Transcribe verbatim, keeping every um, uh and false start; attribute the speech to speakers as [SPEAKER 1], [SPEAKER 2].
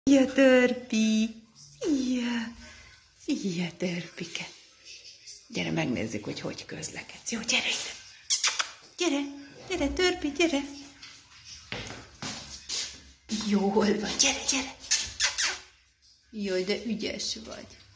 [SPEAKER 1] Szia, Törpi! Szia! Szia, Törpike! Gyere, megnézzük, hogy hogy közlekedsz. Jó, gyere ide! Gyere! Gyere, Törpi, gyere! Jól van, gyere, gyere! Jaj, de ügyes vagy!